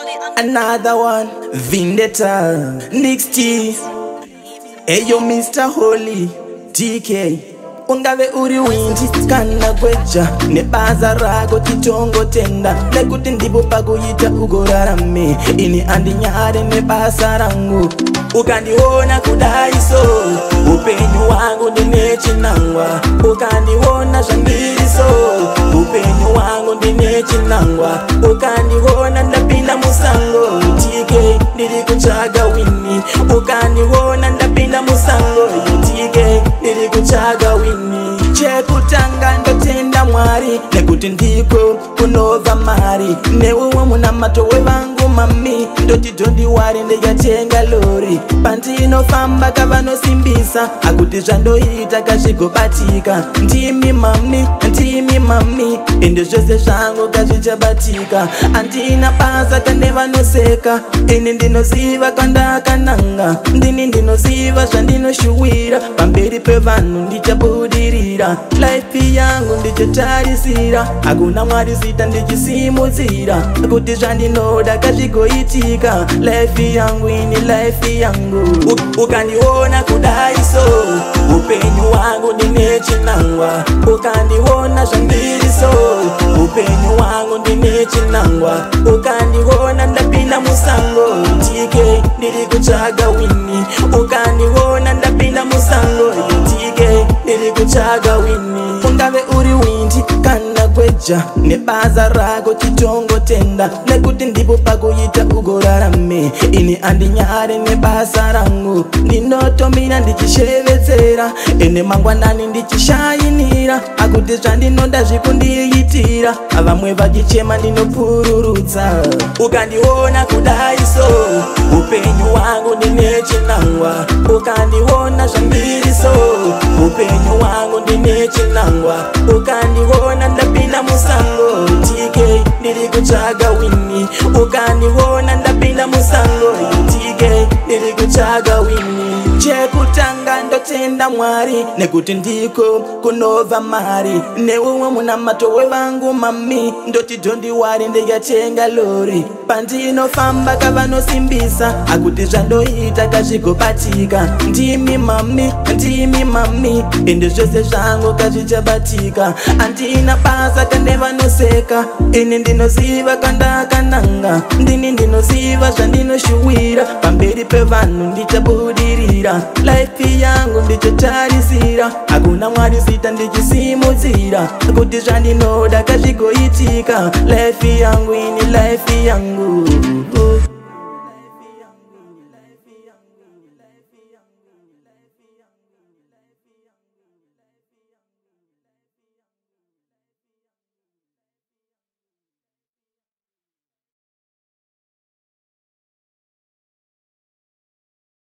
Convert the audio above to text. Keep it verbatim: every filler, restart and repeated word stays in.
Another one, Vendetta, Nix T. Eyo Mister Holy, T K. Ungave uri winji, kana kweja nebaza rako chitongo tenda nekuti ndipo pakuyita ugorarame ini andinyare nebasa rangu ukandiona kudai so upenyu wangu ndine chinangwa ukandiona zvandiri so upenyu wangu ndine chinangwa ukandiona ndapinda musango T K ndiri kutsvaga wini ukandiona ndapinda musango T K ndiri kutsvaga wini chekutanga ndotenda Mwari nekuti ndiko kunobva mari neuwe munamato wevangu mami ndoti dondi wari ndikatenga lori pandinofamba kavanosimbisa akuti zvandoita kazvigobatika ndimi mami ndimi mami ende zvose zvangu kazvichabatika andina basa kane vanoseka ini ndinoziva kandakananga ndini ndinoziva zvandinoshuwira pamberi pevanhu ndichabudirira life yangu ndichitarisira hakuna Mwari zita ndichisimudzira kuti zvandinoda kazvigoitika life yangu ini life yangu ukandiona kudai so upenyu wangu ndine chinangwa ukandiona zvandiri so upenyu wangu ndine chinangwa ukandiona ndapinda musango T K ndiri kutsvaga wini ukandiona ndapinda musango T K ndiri kutsvaga wini ungave uri windi kana kweja nebaza rako chitongo tenda nekuti ndipo pakuyita ugorarame ini andinyare nebasa rangu ndinotomira ndichishevedzera ene mangwanani ndichishayinira akuti zvandinoda zvikundiitira vamwe vachichema ndinopururudza ukandiona kudai so upenyu wangu ndine chinangwa ukandiona zvandiri so upenyu wangu ndine chinangwa ukandiona ndapinda musango T K ndiri kutsvaga wini ukandiona ndapinda musango T K ndiri kutsvaga wini chekutanga ndotenda Mwari nekuti ndiko kunobva mari neuwe munamato wevangu mami ndoti dondi wari ndikatenga lori pandinofamba kavanosimbisa akuti zvandoita kazvigobatika ndimi mami ndimi mami ende zvose zvangu kazvichabatika andina basa kane vanoseka ini ndinoziva kandakananga ndini ndinoziva zvandinoshuwira pamberi pevanhu ndichabudirira life yangu ndichotarisira hakuna Mwari zita ndichisimudzira kuti zvandinoda kazvigoitika life yangu ini life yangu